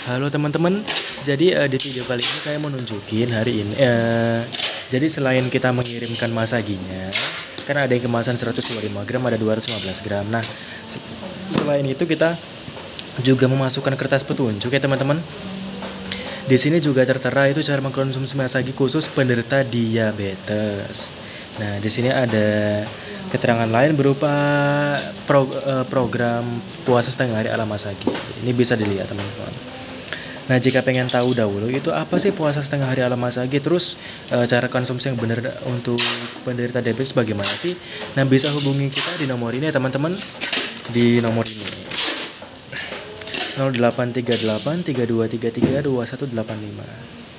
Halo teman-teman, jadi di video kali ini saya mau nunjukin hari ini jadi selain kita mengirimkan masaginya, kan ada yang kemasan 125 gram, ada 215 gram. Nah, selain itu kita juga memasukkan kertas petunjuk ya teman-teman. Di sini juga tertera itu cara mengkonsumsi masagi khusus penderita diabetes. Nah, di sini ada keterangan lain berupa program puasa setengah hari ala masagi. Ini bisa dilihat teman-teman. Nah, jika pengen tahu dahulu itu apa sih puasa setengah hari ala masagi, terus cara konsumsi yang benar untuk penderita diabetes bagaimana sih? Nah, bisa hubungi kita di nomor ini ya teman-teman. Di nomor ini 0838 3233 2185.